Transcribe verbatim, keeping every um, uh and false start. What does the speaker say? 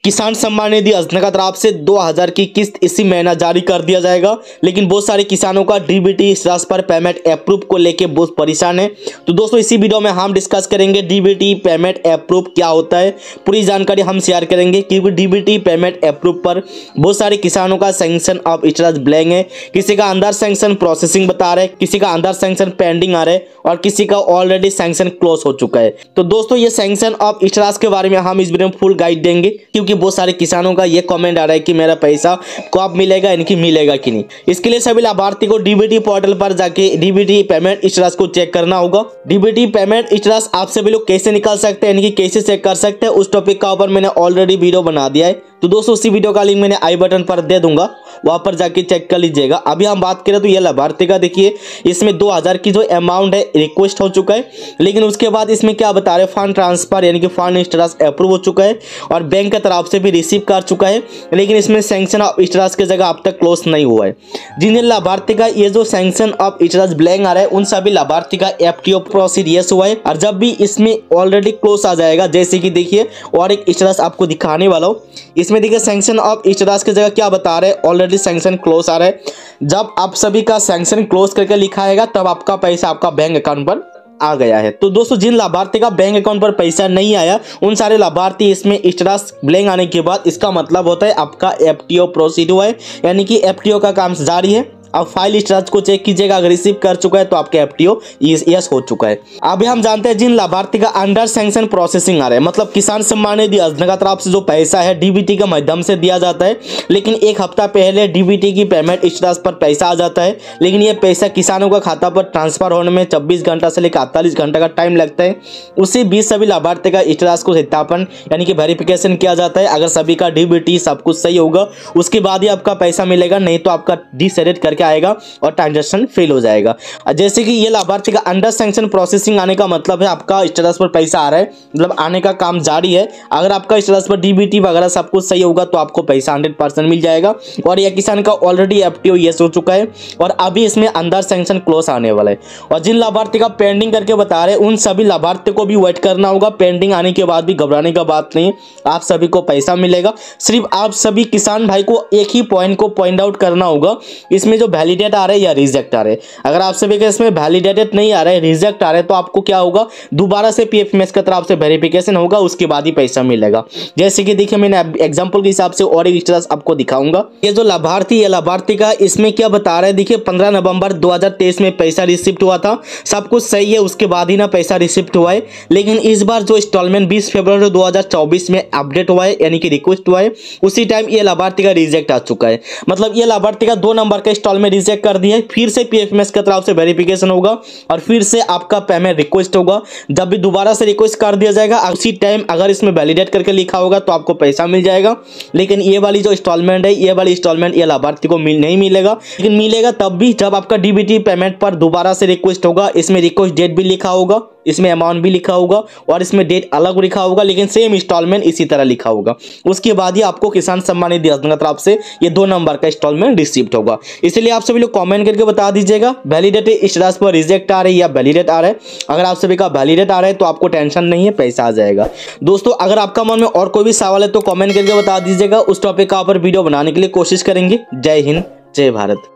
किसान सम्मान निधि योजना की तरफ से दो हज़ार की किस्त इसी महीना जारी कर दिया जाएगा, लेकिन बहुत सारे किसानों का डीबीटी इस राशि पर पेमेंट अप्रूव को लेके बहुत परेशान है। तो दोस्तों इसी वीडियो में हम डिस्कस करेंगे डीबीटी पेमेंट अप्रूव क्या होता है, पूरी जानकारी हम शेयर करेंगे। क्योंकि डीबीटी पेमेंट अप्रूव पर बहुत सारे किसानों का सैंक्शन ऑफ स्टेटस ब्लैंक है, किसी का अंडर सैंक्शन प्रोसेसिंग बता रहे, किसी का अंडर सैंक्शन पेंडिंग आ रहा है और किसी का ऑलरेडी सैंक्शन क्लोज हो चुका है। तो दोस्तों ये सैंक्शन ऑफ स्टेटस के बारे में हम इस वीडियो में फुल गाइड देंगे, क्योंकि बहुत सारे किसानों का ये कमेंट आ रहा है कि मेरा पैसा कब मिलेगा, यानी कि मिलेगा कि नहीं। इसके लिए सभी लाभार्थी को डीबीटी पोर्टल पर जाके डीबीटी पेमेंट स्टेटस को चेक करना होगा। डीबीटी पेमेंट स्टेटस आप सभी लोग कैसे निकाल सकते हैं, यानी कि कैसे चेक कर सकते हैं, उस टॉपिक का ऊपर मैंने ऑलरेडी वीडियो बना दिया है। तो दोस्तों उसी वीडियो का लिंक मैंने आई बटन पर दे दूंगा, वहां पर जाके चेक कर लीजिएगा। अभी हम बात करें तो ये लाभार्थी का देखिए, इसमें दो हज़ार की जो अमाउंट है रिक्वेस्ट हो चुका है, लेकिन उसके बाद इसमें क्या बता रहे हैं, फंड ट्रांसफर यानी कि फंड स्टेटस अप्रूव हो चुका है और बैंक की तरफ से भी रिसीव कर चुका है, लेकिन इसमें सैंक्शन ऑफ स्टेटस की जगह अब तक क्लोज नहीं हुआ है। जिन जिन लाभार्थी का ये जो सैंक्शन ऑफ स्टेटस ब्लैंक आ रहा है, उन सभी लाभार्थी का एफटीओ प्रोसीड यस हुआ है। और जब भी इसमें ऑलरेडी क्लोज आ जाएगा, जैसे कि देखिए और एक स्टेटस आपको दिखाने वाला हूँ, इसमें देखिए सैंक्शन ऑफ स्टेटस की जगह क्या बता रहे हैं, ऑलरेडी सैंक्शन क्लोज आ रहा है। जब आप सभी का सैंक्शन क्लोज करके लिखा आएगा तब आपका पैसा आपका बैंक अकाउंट पर आ गया है। तो दोस्तों जिन लाभार्थी का बैंक अकाउंट पर पैसा नहीं आया, उन सारे लाभार्थी इसमें स्टेटस ब्लैंक आने के बाद इसका मतलब होता है आपका एफटीओ प्रोसीड हुआ है, यानी कि एफटीओ का काम जारी है। अब फाइल स्टेटस को चेक कीजिएगा, अगर रिसीव कर चुका है तो आपके एफटीओ यस हो चुका है। अभी हम जानते हैं जिन लाभार्थी का अंडर सैंक्शन प्रोसेसिंग आ रहा है, मतलब किसान सम्मान निधि योजना की तरफ से जो पैसा है डीबीटी के माध्यम से दिया जाता है, लेकिन एक हफ्ता पहले डीबीटी की पेमेंट स्टेटस पर पैसा आ जाता है, लेकिन ये पैसा किसानों का खाता पर ट्रांसफर होने में छब्बीस घंटा से लेकर अड़तालीस घंटा का टाइम लगता है। उसी बीच सभी लाभार्थी का स्टेटस को सत्यापन यानी कि वेरिफिकेशन किया जाता है। अगर सभी का डीबीटी सब कुछ सही होगा उसके बाद ही आपका पैसा मिलेगा, नहीं तो आपका डिसेडेट करके आएगा और ट्रांजैक्शन फेल हो जाएगा। जैसे कि ये लाभार्थी का अंडर सैंक्शन प्रोसेसिंग आने का मतलब है आपका स्टेटस पर पैसा आ रहा है, मतलब आने का काम जारी है। अगर आपका स्टेटस पर डीबीटी वगैरह सब कुछ सही होगा तो आपको पैसा हंड्रेड परसेंट मिल जाएगा। और यह किसान का ऑलरेडी एफटीओ यस हो चुका है और अभी इसमें अंडर सैंक्शन क्लोज आने वाला है। और जिन लाभार्थी का पेंडिंग करके बता रहे हैं, उन सभी लाभार्थी को भी वेट करना होगा। पेंडिंग आने के बाद भी घबराने का बात नहीं है, आप सभी को पैसा मिलेगा। सिर्फ आप सभी किसान भाई को एक ही पॉइंट को पॉइंट आउट करना होगा, इसमें जो वैलिडेट आ रहा है या रिजेक्ट आ रहे हैं। अगर आप सभी के इसमें वैलिडेटेड नहीं आ रहा है, रिजेक्ट आ रहा है, तो आपको क्या होगा, दोबारा से पीएफएमएस की तरफ से वेरिफिकेशन होगा, उसके बाद ही पैसा मिलेगा। जैसे कि देखिए मैंने एग्जांपल के हिसाब से और एक स्टेटस आपको दिखाऊंगा। ये जो लाभार्थी है, लाभार्थी का इसमें क्या बता रहा है, देखिए पंद्रह नवंबर दो हज़ार तेईस में पैसा रिसिप्ट हुआ था, सब कुछ सही है, उसके बाद ही ना पैसा रिसिप्ट हुआ है। लेकिन इस बार जो इंस्टॉलमेंट बीस फरवरी दो हज़ार चौबीस में अपडेट हुआ है, यानी कि रिक्वेस्ट हुआ है, उसी टाइम ये लाभार्थी का रिजेक्ट आ चुका है। मतलब ये लाभार्थी का दो नंबर का इंस्टॉलमेंट रिजेक्ट कर दिया है। फिर से पीएफएमएस की तरफ से वेरिफिकेशन होगा और फिर से आपका पेमेंट रिक्वेस्ट होगा। जब भी दोबारा से रिक्वेस्ट कर दिया जाएगा, उसी टाइम अगर इसमें वैलिडेट करके लिखा होगा तो आपको पैसा मिल जाएगा। लेकिन ये वाली जो इंस्टॉलमेंट है, ये वाली इंस्टॉलमेंट ये लाभार्थी को मिल नहीं मिलेगा, लेकिन मिलेगा तब भी जब आपका डीबीटी पेमेंट पर दोबारा से रिक्वेस्ट होगा। इसमें रिक्वेस्ट डेट भी लिखा होगा, इसमें अमाउंट भी लिखा होगा और इसमें डेट अलग लिखा होगा, लेकिन सेम इंस्टॉलमेंट इसी तरह लिखा होगा। उसके बाद ही आपको किसान सम्मान निधि योजना की तरफ से ये दो नंबर का इंस्टॉलमेंट रिसीव्ड होगा। इसलिए आप सभी लोग कमेंट करके बता दीजिएगा वैलिडेट स्टेटस पर रिजेक्ट आ रही है या वैलिडेट आ रहा है। अगर आप सभी का वैलिडेट आ रहा है तो आपको टेंशन नहीं है, पैसा आ जाएगा। दोस्तों अगर आपका मन में और कोई भी सवाल है तो कमेंट करके बता दीजिएगा, उस टॉपिक का ऊपर वीडियो बनाने के लिए कोशिश करेंगे। जय हिंद, जय भारत।